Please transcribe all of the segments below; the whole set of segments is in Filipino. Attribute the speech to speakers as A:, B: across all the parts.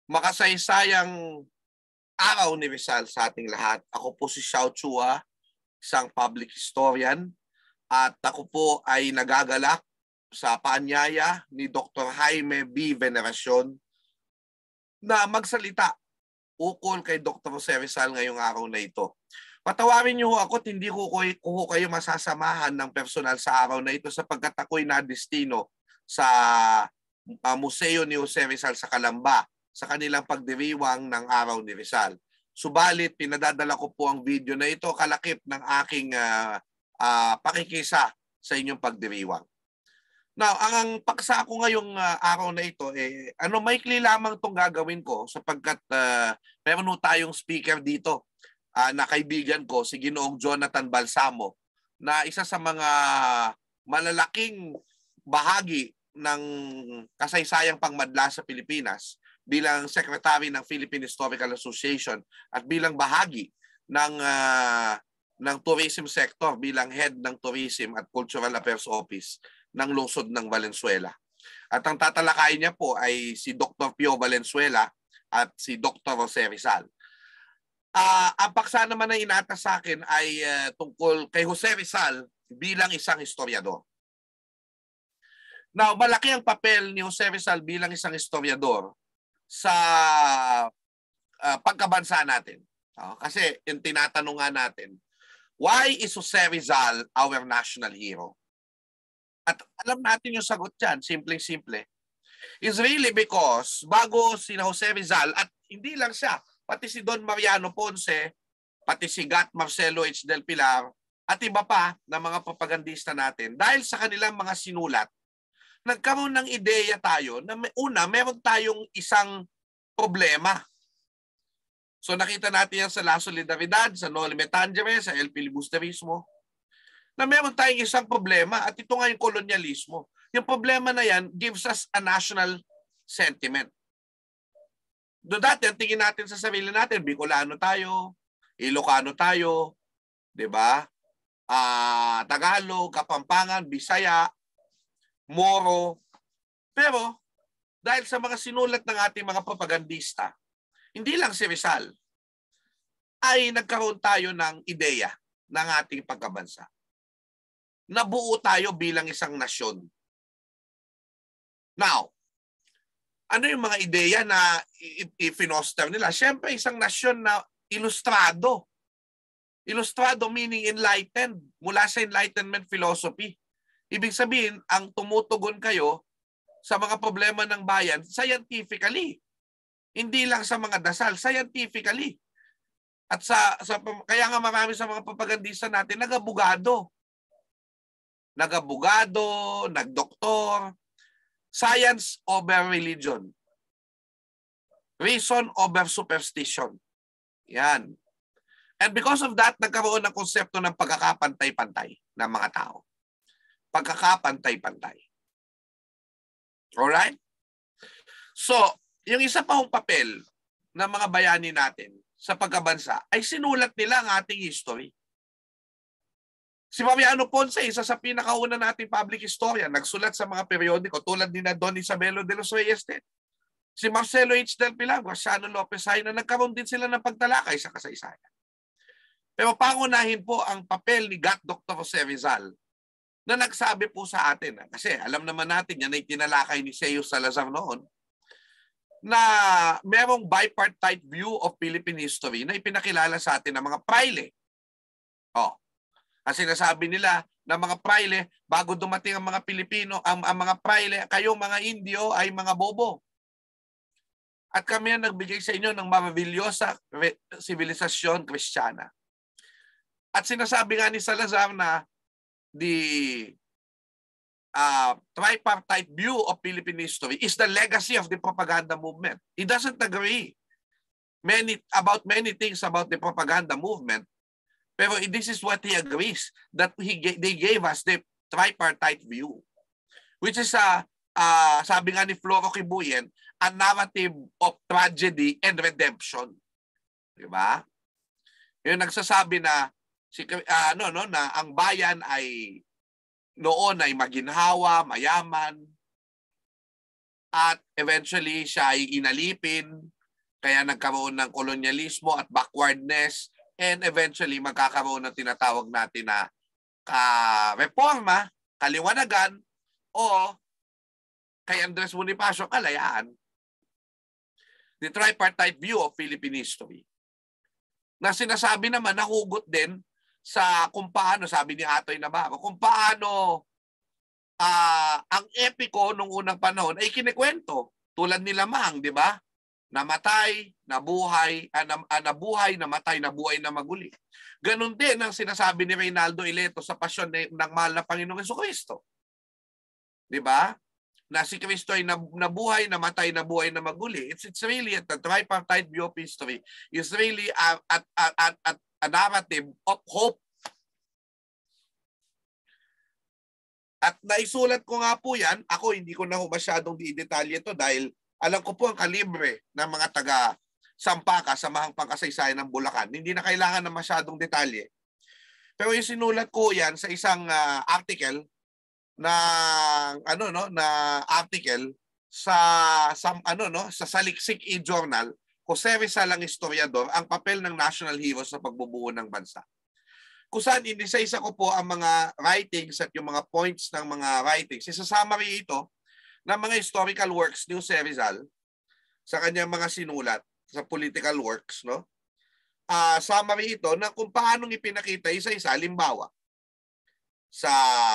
A: Makasaysayang araw ni Rizal sa ating lahat. Ako po si Xiao Chua, isang public historian, at ako po ay nagagalak sa paanyaya ni Dr. Jaime B. Veneracion na magsalita ukol kay Dr. Jose Rizal ngayong araw na ito. Patawarin niyo ako at hindi ko kayo masasamahan ng personal sa araw na ito sapagkat ako'y nadestino sa Museo ni Jose Rizal sa Calamba sa kanilang pagdiriwang ng araw ni Rizal. Subalit, pinadadala ko po ang video na ito kalakip ng aking pakikisa sa inyong pagdiriwang. Now, ang paksa ko ngayong araw na ito, maikli lamang itong gagawin ko sapagkat meron tayong speaker dito na kaibigan ko, si Ginoong Jonathan Balsamo, na isa sa mga malalaking bahagi ng kasaysayang pangmadla sa Pilipinas bilang Secretary ng Philippine Historical Association at bilang bahagi ng tourism sector bilang head ng Tourism at Cultural Affairs Office ng lungsod ng Valenzuela. At ang tatalakayin niya po ay si Dr. Pio Valenzuela at si Dr. Jose Rizal. Ang paksa naman na inatas sa akin ay tungkol kay Jose Rizal bilang isang historiador. Now, malaki ang papel ni Jose Rizal bilang isang historiador sa pagkabansa natin. Kasi yung tinatanong nga natin, why is Jose Rizal our national hero? At alam natin yung sagot dyan, simpleng-simple. It's really because bago si Jose Rizal, at hindi lang siya, pati si Don Mariano Ponce, pati si Gat Marcelo H. Del Pilar, at iba pa na mga propagandista natin, dahil sa kanilang mga sinulat, nagkaroon ng ideya tayo na meron tayong isang problema. So nakita natin yan sa La Solidaridad, sa Noli Me Tangere, sa El Filibusterismo, na meron tayong isang problema at ito nga yung kolonyalismo. Yung problema na yan gives us a national sentiment. Doon dati, ang tingin natin sa sarili natin, Bicolano tayo, Ilocano tayo, di ba? Tagalog, Kapampangan, Bisaya, Moro. Pero dahil sa mga sinulat ng ating mga propagandista, hindi lang si Rizal, ay nagkaroon tayo ng ideya ng ating pagkabansa. Nabuo tayo bilang isang nasyon. Now, ano yung mga ideya na i-finoster nila? Siyempre, isang nasyon na ilustrado. Ilustrado meaning enlightened, mula sa Enlightenment philosophy. Ibig sabihin, ang tumutugon kayo sa mga problema ng bayan scientifically. Hindi lang sa mga dasal, scientifically. At kaya nga marami sa mga propagandista natin nag-abogado. Nag-abogado, nag-doktor. Science over religion. Reason over superstition. Yan. And because of that, nagkaroon ng konsepto ng pagkakapantay-pantay ng mga tao. Pagkakapantay-pantay. Alright? So, yung isa pa hong papel ng mga bayani natin sa pagkabansa ay sinulat nila ang ating history. Si Mariano Ponce, isa sa pinakauna nating public historian, nagsulat sa mga periodiko tulad ni na Don Isabelo de los Reyes. Si Marcelo H. Del Pilar, Graciano Lopez Hay, na nagkaroon din sila ng pagtalakay sa kasaysayan. Pero pangunahin po ang papel ni Dr. Jose Rizal na nagsabi po sa atin, kasi alam naman natin, yan ay tinalakay ni Seo Salazar noon, na merong bipartite view of Philippine history na ipinakilala sa atin ng mga praile. Kasi nasabi nila na mga praile, bago dumating ang mga Pilipino, ang mga praile, kayo mga Indio ay mga bobo. At kami ang nagbigay sa inyo ng maravilyosa sibilisasyon Kristiyana. At sinasabi nga ni Salazar na the tripartite view of Philippine history is the legacy of the propaganda movement. He doesn't agree about many things about the propaganda movement, pero this is what he agrees, that they gave us the tripartite view, which is sabi nga ni Floro Kibuyen, a narrative of tragedy and redemption. Diba? Yung nagsasabi na na ang bayan ay noon ay maginhawa, mayaman, at eventually siya ay inalipin, kaya nagkaroon ng kolonyalismo at backwardness, and eventually magkakaroon ng tinatawag natin na reforma, kaliwanagan, o kay Andres Bonifacio, kalayaan. The tripartite view of Philippine history. Na sinasabi naman, nahugot din sa kung paano, sabi ni Atoy Navarro, kung paano ang epiko nung unang panahon ay kinikwento. Tulad nila Mang, di ba? Namatay, nabuhay, nabuhay, namatay, nabuhay, na maguli. Ganon din ang sinasabi ni Reynaldo Ileto sa pasyon ng mahal na Panginoong Jesucristo. Di ba? Na si Kristo ay nabuhay, namatay, nabuhay, na maguli. It's really the tripartite view of history. It's really a narrative of hope. At naisulat ko nga po yan. Ako hindi ko na masyadong didetalye ito dahil alam ko po ang kalibre ng mga taga-Sampaka, Samahang Pangkasaysayan ng Bulacan. Hindi na kailangan ng masyadong detalye. Pero yung sinulat ko yan sa isang article na article sa Saliksik e-Journal, Jose Rizal ang historiador, ang papel ng national heroes sa pagbubuo ng bansa. Kung saan inisa-isa ko po ang mga writings at yung mga points ng mga writings. Isa-summary ito ng mga historical works ni Jose Rizal sa kanyang mga sinulat sa political works, no? Summary ito na kung paano ipinakita isa-isa, halimbawa sa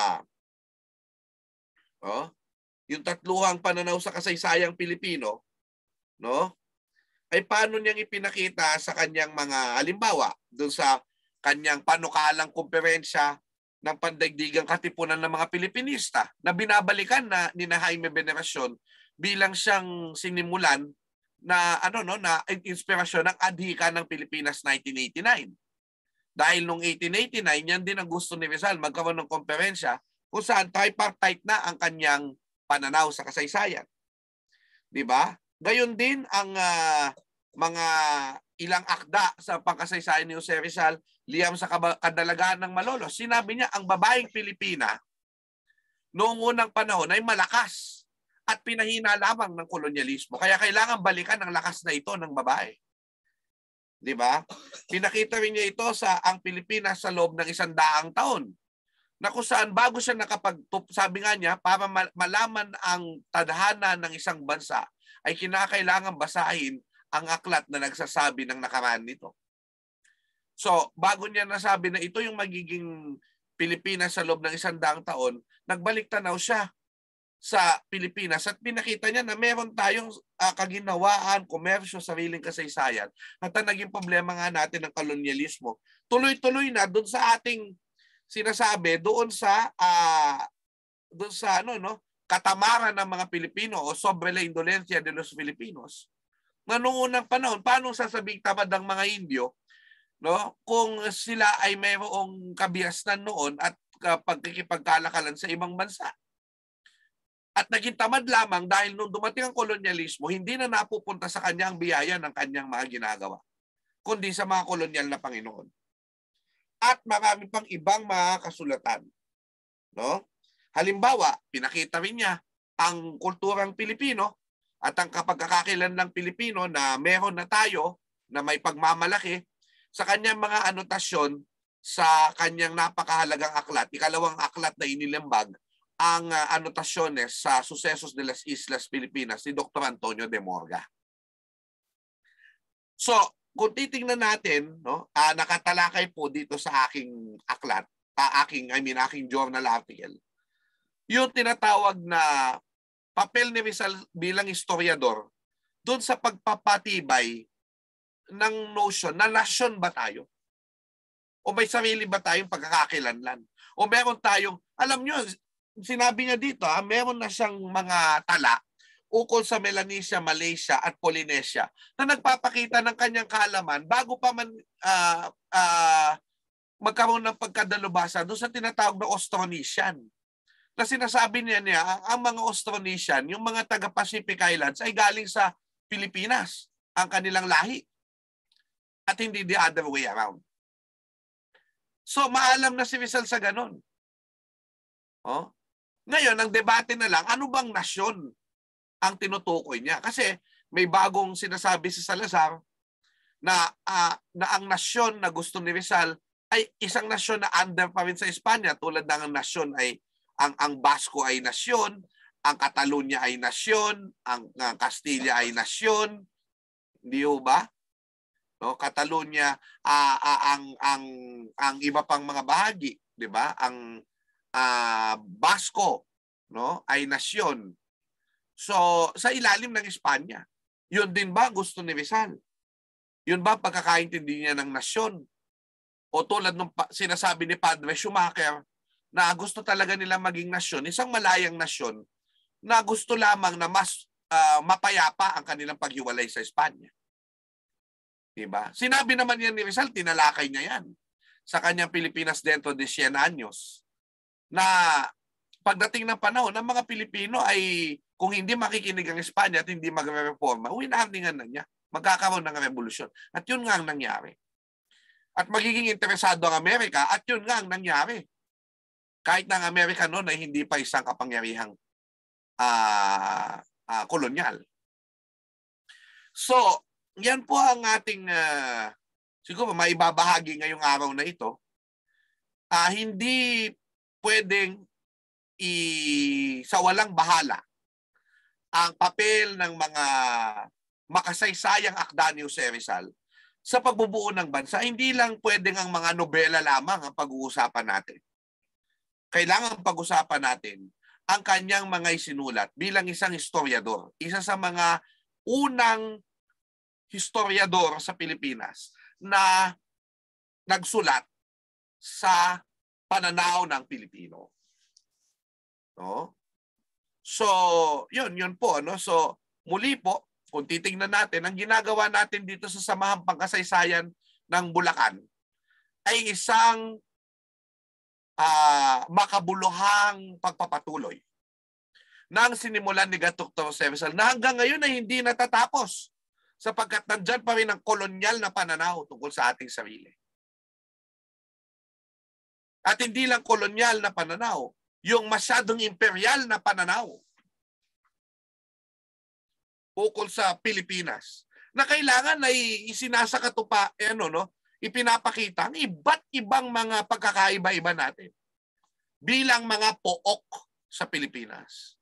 A: yung tatluhang pananaw sa kasaysayang Pilipino, no? Ay paano niyang ipinakita sa kanyang mga halimbawa doon sa kanyang panukalang kumperensya ng Pandaigdigang Katipunan ng mga Pilipinista na binabalikan na ni Jaime Veneracion bilang siyang sinimulan na na inspirasyon ng adhika ng Pilipinas 1989. Dahil nung 1889, yan din ang gusto ni Rizal, magkaroon ng komperensya kung saan tripartite na ang kanyang pananaw sa kasaysayan. Di ba? Gayon din ang mga ilang akda sa pangkasaysayan ni Jose Rizal, liham sa kadalagaan ng Malolos. Sinabi niya, ang babaeng Pilipina noong unang panahon ay malakas at pinahina lamang ng kolonyalismo. Kaya kailangan balikan ang lakas na ito ng babae. Di ba? Pinakita rin niya ito sa ang Pilipinas sa loob ng 100 taon. Na kung saan bago siya sabi nga niya, para malaman ang tadhana ng isang bansa, ay kinakailangan basahin ang aklat na nagsasabi ng nakaraan nito. So, bago niya nasabi na ito yung magiging Pilipinas sa loob ng 100 taon, nagbalik tanaw siya sa Pilipinas at pinakita niya na meron tayong kaginawaan, komersyo, sariling kasaysayan. At ang naging problema nga natin ng kolonyalismo, tuloy-tuloy na doon sa ating sinasabi, doon sa katamaran ng mga Pilipino o sobre la indolencia de los Filipinos. Na noong unang panahon, paano sasabing tamad ang mga Indio, no? Kung sila ay mayroong kabiasnan noon at pagkikipagkalakalan sa ibang bansa. At naging tamad lamang dahil nung dumating ang kolonyalismo, hindi na napupunta sa kanya ang biyaya ng kanyang mga ginagawa, kundi sa mga kolonyal na Panginoon. At marami pang ibang mga kasulatan. No? Halimbawa, pinakita rin niya ang kulturang Pilipino at ang kapagkakakilanlang Pilipino na meron na tayo na may pagmamalaki sa kanyang mga anotasyon sa kanyang napakahalagang aklat, ikalawang aklat na inilambag, ang anotasyones sa Sucesos de las Islas Filipinas ni Dr. Antonio de Morga. So, kung titingnan natin, no, nakatalakay po dito sa aking aklat, aking journal article, yung tinatawag na papel ni Rizal bilang historiador doon sa pagpapatibay ng notion na nasyon ba tayo? O may sarili ba tayong pagkakakilanlan? O meron tayong, alam nyo, sinabi niya dito, meron na siyang mga tala ukol sa Melanesia, Malaysia at Polynesia na nagpapakita ng kanyang kaalaman bago pa man magkaroon ng pagkadalubhasa doon sa tinatawag na Austronesian. Na sinasabi niya ang mga Austronesian, yung mga taga-Pacific Islands ay galing sa Pilipinas, ang kanilang lahi. At hindi the other way around. So, maalam na si Rizal sa ganun. Ngayon, ang debate na lang, ano bang nasyon ang tinutukoy niya. Kasi may bagong sinasabi si Salazar na ang nasyon na gusto ni Rizal ay isang nasyon na under pa rin sa Espanya, tulad ng ang nasyon ay ang Basco ay nasyon, ang Catalonia ay nasyon, ang Castilla ay nasyon, hindi ba? No, Catalonia ang iba pang mga bahagi, 'di ba? Ang Basco, no, ay nasyon. So, sa ilalim ng Espanya, 'yun din ba gusto ni Rizal? 'Yun ba pagkakaintindi niya ng nasyon? O tulad ng sinasabi ni Padre Schumacher na gusto talaga nila maging nasyon, isang malayang nasyon na gusto lamang na mas mapayapa ang kanilang paghiwalay sa Espanya. Diba? Sinabi naman yan ni Rizal, tinalakay niya yan sa kanyang Pilipinas dentro de 100 Años, na pagdating ng panahon ng mga Pilipino ay kung hindi makikinig ang Espanya at hindi magre-reforma, winarningan na niya. Magkakaroon ng revolusyon. At yun nga ang nangyari. At magiging interesado ang Amerika at yun nga ang nangyari. Kahit na ang Amerika noon ay hindi pa isang kapangyarihang kolonyal. So, yan po ang ating siguro maibabahagi ngayong araw na ito. Hindi pwedeng sa walang bahala ang papel ng mga makasaysayang akda ni Jose Rizal sa pagbubuo ng bansa. Hindi lang pwedeng ang mga nobela lamang ang pag-uusapan natin. Kailangan pag-usapan natin ang kanyang mga isinulat bilang isang historiador. Isa sa mga unang historiador sa Pilipinas na nagsulat sa pananaw ng Pilipino. No? So, yun po. No? So, muli po, kung titingnan natin, ang ginagawa natin dito sa Samahang Pangkasaysayan ng Bulacan ay isang makabuluhang pagpapatuloy ng sinimulan ni Dr. Jose Rizal na hanggang ngayon ay hindi natatapos sapagkat nandyan pa rin ang kolonyal na pananaw tungkol sa ating sarili. At hindi lang kolonyal na pananaw, yung masyadong imperial na pananaw ukol sa Pilipinas na kailangan ay isinasakatupa, ipinapakita ang iba't ibang mga pagkakaiba-iba natin bilang mga pook sa Pilipinas.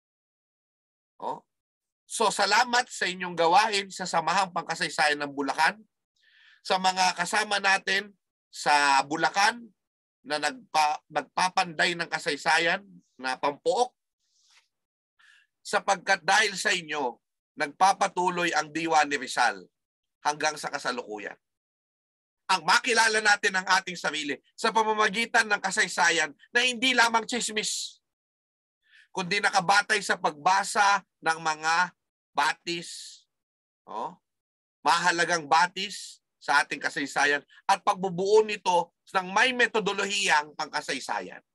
A: So, salamat sa inyong gawain sa Samahang Pangkasaysayan ng Bulacan, sa mga kasama natin sa Bulacan na nagpapanday ng kasaysayan na pampuok, sapagkat dahil sa inyo, nagpapatuloy ang diwa ni Rizal hanggang sa kasalukuyan. Ang makilala natin ang ating sarili sa pamamagitan ng kasaysayan na hindi lamang chismis, kundi nakabatay sa pagbasa ng mga batis, mahalagang batis sa ating kasaysayan at pagbubuo nito ng may metodolohiyang pangkasaysayan.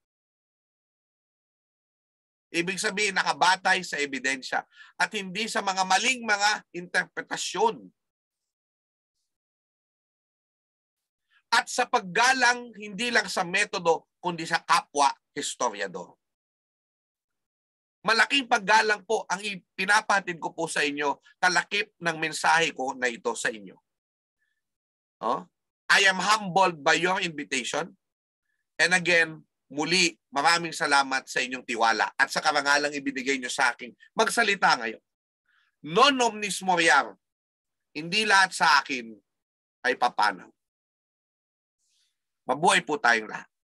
A: Ibig sabihin, nakabatay sa ebidensya at hindi sa mga maling mga interpretasyon. At sa paggalang hindi lang sa metodo, kundi sa kapwa historiador. Malaking paggalang po ang ipinapahatid ko po sa inyo, kalakip ng mensahe ko na ito sa inyo. I am humbled by your invitation. And again, muli, maraming salamat sa inyong tiwala at sa karangalang ibinigay nyo sa akin magsalita ngayon. Non omnis moriar, hindi lahat sa akin ay papanaw. Mabuhay po tayong lahat.